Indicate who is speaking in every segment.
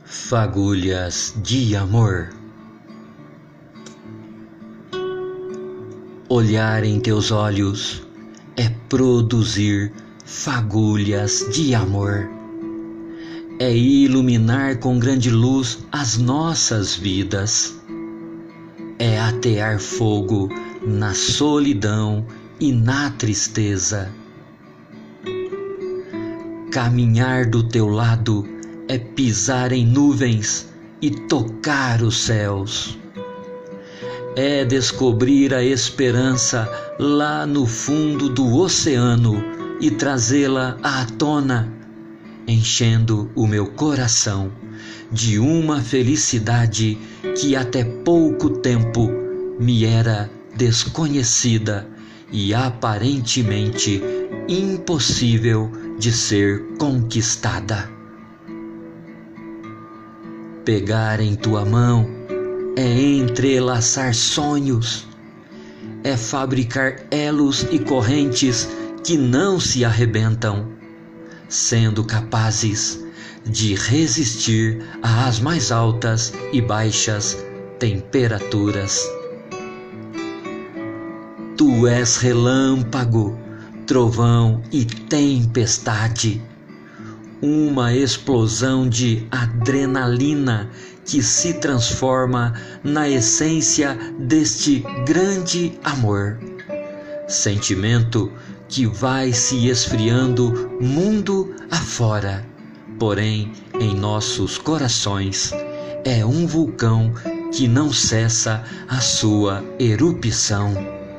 Speaker 1: Fagulhas de amor. Olhar em teus olhos é produzir fagulhas de amor. É iluminar com grande luz as nossas vidas. É atear fogo na solidão e na tristeza. Caminhar do teu lado é pisar em nuvens e tocar os céus. É descobrir a esperança lá no fundo do oceano e trazê-la à tona, enchendo o meu coração de uma felicidade que até pouco tempo me era desconhecida e aparentemente impossível de ser conquistada. Pegar em tua mão é entrelaçar sonhos, é fabricar elos e correntes que não se arrebentam, sendo capazes de resistir às mais altas e baixas temperaturas. Tu és relâmpago, trovão e tempestade, uma explosão de adrenalina que se transforma na essência deste grande amor. Sentimento que vai se esfriando mundo afora, porém em nossos corações é um vulcão que não cessa a sua erupção.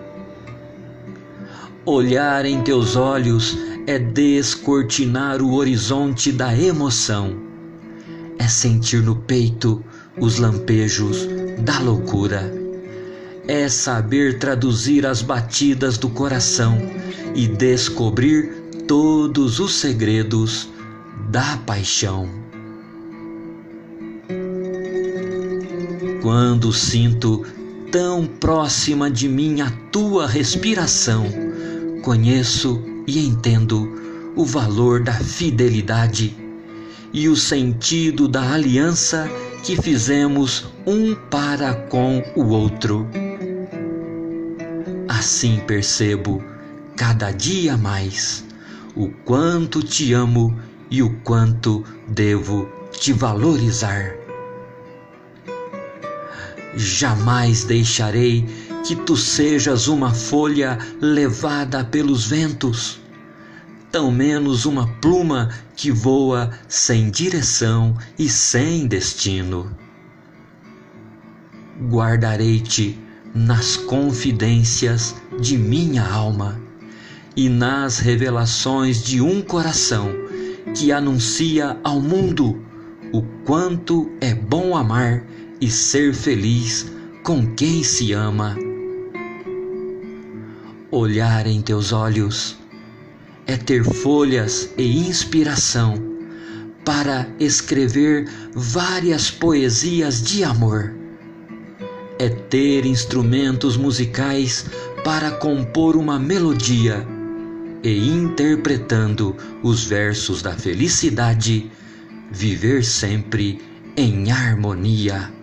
Speaker 1: Olhar em teus olhos é descortinar o horizonte da emoção. É sentir no peito os lampejos da loucura. É saber traduzir as batidas do coração e descobrir todos os segredos da paixão. Quando sinto tão próxima de mim a tua respiração, conheço e entendo o valor da fidelidade e o sentido da aliança que fizemos um para com o outro. Assim percebo cada dia mais o quanto te amo e o quanto devo te valorizar. Jamais deixarei que tu sejas uma folha levada pelos ventos, tão menos uma pluma que voa sem direção e sem destino. Guardarei-te nas confidências de minha alma e nas revelações de um coração que anuncia ao mundo o quanto é bom amar e ser feliz com quem se ama. Olhar em teus olhos é ter folhas e inspiração para escrever várias poesias de amor. É ter instrumentos musicais para compor uma melodia e, interpretando os versos da felicidade, viver sempre em harmonia.